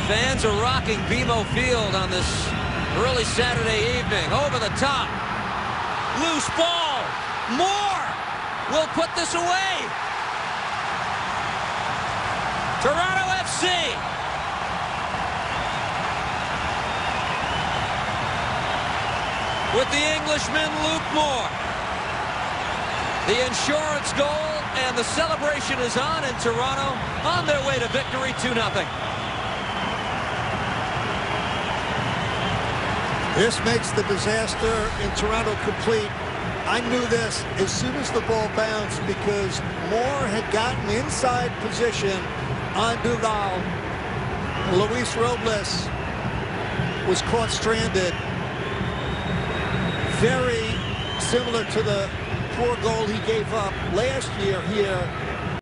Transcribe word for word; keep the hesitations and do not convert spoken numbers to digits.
Fans are rocking B M O Field on this early Saturday evening. Over the top. Loose ball. Moore will put this away. Toronto F C. With the Englishman, Luke Moore. The insurance goal, and the celebration is on in Toronto, on their way to victory, two nothing. This makes the disaster in Toronto complete. I knew this as soon as the ball bounced because Moore had gotten inside position on Duval. Luis Robles was caught stranded. Very similar to the poor goal he gave up last year here